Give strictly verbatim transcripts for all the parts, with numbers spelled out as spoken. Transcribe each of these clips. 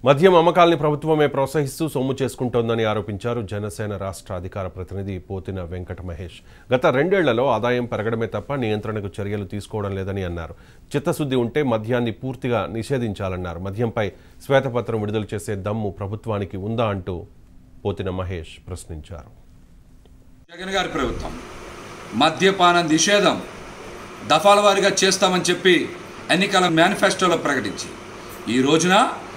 మద్యం అమ్మకాల్ని ప్రభుత్వమే ప్రోత్సహిస్తూ సొమ్ము చేసుకుంటోందని ఆరోపించారు జనసేన రాష్ట్ర అధికార ప్రతినిధి పోతిన వెంకట మహేష్. గత రెండేళ్లలో ఆదాయం పెరగడమే తప్ప నియంత్రణకు చర్యలు తీసుకోవడం లేదని అన్నారు. చిత్తశుద్ధి ఉంటే మద్యాన్ని పూర్తిగా నిషేధించాలన్నారు. మద్యంపై శ్వేతపత్రం విడుదల చేసే దమ్ము ప్రభుత్వానికి ఉందా అంటూ పోతిన మహేష్ ప్రశ్నించారు. జగన్ గారి ప్రభుత్వం మద్యపాన నిషేధం దఫాల వారీగా చేస్తామని చెప్పి ఎన్నికల మేనిఫెస్టోలో ప్రకటించి ఈ రోజున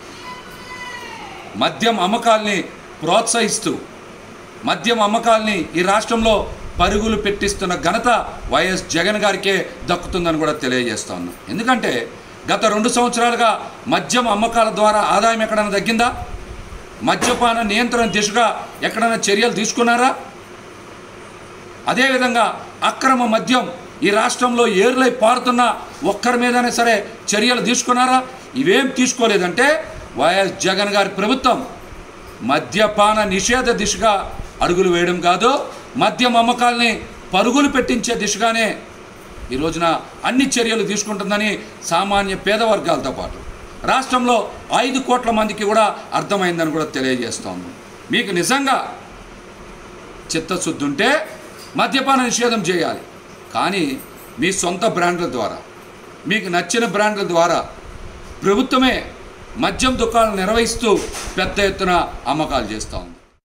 మద్యం అమ్మకాల్ని ప్రోత్సహిస్తూ మద్యం అమ్మకాల్ని ఈ రాష్ట్రంలో పరుగులు పెట్టిస్తున్న ఘనత వైఎస్ జగన్ గారికే దక్కుతుందని కూడా తెలియజేస్తా ఉన్నాం. ఎందుకంటే గత రెండు సంవత్సరాలుగా మద్యం అమ్మకాల ద్వారా ఆదాయం ఎక్కడైనా తగ్గిందా? మద్యపాన నియంత్రణ దిశగా ఎక్కడైనా చర్యలు తీసుకున్నారా? అదేవిధంగా అక్రమ మద్యం ఈ రాష్ట్రంలో ఏర్లై పారుతున్న ఒక్కరి మీదనే సరే చర్యలు తీసుకున్నారా? ఇవేం తీసుకోలేదంటే వైఎస్ జగన్ గారి ప్రభుత్వం మద్యపాన నిషేధ దిశగా అడుగులు వేయడం కాదు, మద్యం అమ్మకాల్ని పరుగులు పెట్టించే దిశగానే ఈ రోజున అన్ని చర్యలు తీసుకుంటుందని సామాన్య పేద వర్గాలతో పాటు రాష్ట్రంలో ఐదు కోట్ల మందికి కూడా అర్థమైందని కూడా తెలియజేస్తోంది. మీకు నిజంగా చిత్తశుద్ధి ఉంటే మద్యపాన నిషేధం చేయాలి, కానీ మీ సొంత బ్రాండ్ల ద్వారా మీకు నచ్చిన బ్రాండ్ల ద్వారా ప్రభుత్వమే మద్యం దుకాణాలు నిర్వహిస్తూ పెద్ద ఎత్తున అమ్మకాలు చేస్తూ ఉంది.